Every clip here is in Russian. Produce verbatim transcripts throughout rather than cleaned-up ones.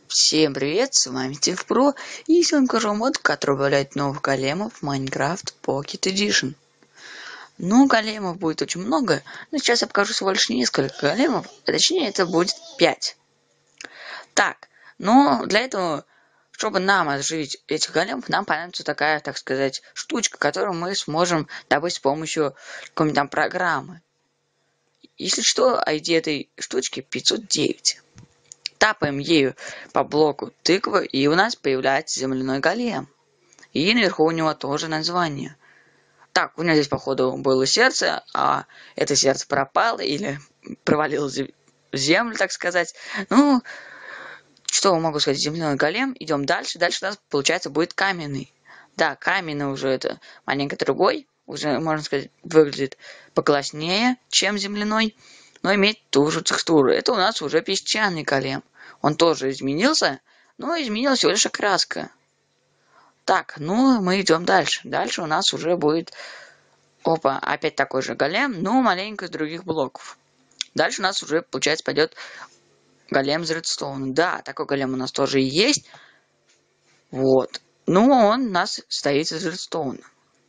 Всем привет, с вами TiffPro, и сегодня покажу мод, который добавляет новых големов в Minecraft Pocket Edition. Ну, големов будет очень много, но сейчас я покажу всего лишь несколько големов, а точнее это будет пять. Так, но для этого, чтобы нам оживить этих големов, нам понадобится такая, так сказать, штучка, которую мы сможем добыть с помощью какой-нибудь там программы. Если что, ай ди этой штучки пятьсот девять. Тапаем ею по блоку тыквы, и у нас появляется земляной голем. И наверху у него тоже название. Так, у меня здесь, походу, было сердце, а это сердце пропало или провалилось в землю, так сказать. Ну, что могу сказать, земляной голем. Идем дальше. Дальше у нас, получается, будет каменный. Да, каменный уже это маленько другой. Уже, можно сказать, выглядит покласснее, чем земляной. Но имеет ту же текстуру. Это у нас уже песчаный голем. Он тоже изменился, но изменилась всего лишь окраска. Так, ну мы идем дальше. Дальше у нас уже будет, опа, опять такой же голем, но маленько из других блоков. Дальше у нас уже, получается, пойдет голем из редстоуна. Да, такой голем у нас тоже и есть. Вот. Но он у нас стоит из редстоуна.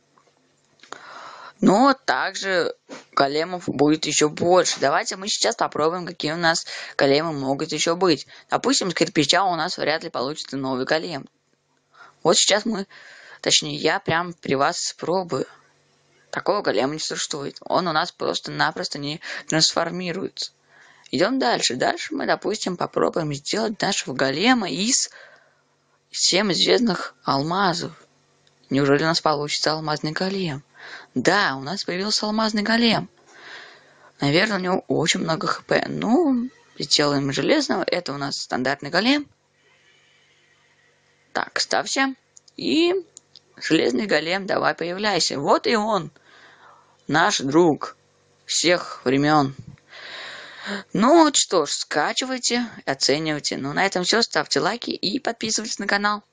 Но также големов будет еще больше. Давайте мы сейчас попробуем, какие у нас големы могут еще быть. Допустим, из кирпича у нас вряд ли получится новый голем. Вот сейчас мы, точнее я прям при вас спробую. Такого голема не существует. Он у нас просто-напросто не трансформируется. Идем дальше. Дальше мы, допустим, попробуем сделать нашего голема из всем известных алмазов. Неужели у нас получится алмазный голем? Да, у нас появился алмазный голем. Наверное, у него очень много хп. Ну, сделаем железного. Это у нас стандартный голем. Так, ставься. И железный голем, давай появляйся. Вот и он. Наш друг всех времен. Ну что ж, скачивайте, оценивайте. Ну на этом все. Ставьте лайки и подписывайтесь на канал.